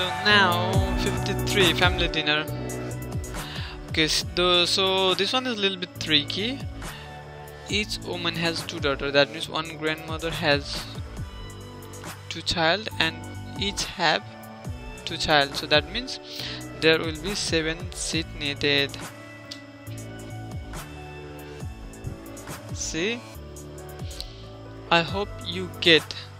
So now 53 family dinner. Okay, so this one is a little bit tricky. Each woman has 2 daughters. That means one grandmother has 2 child and each have 2 child. So that means there will be 7 seat needed. See? I hope you get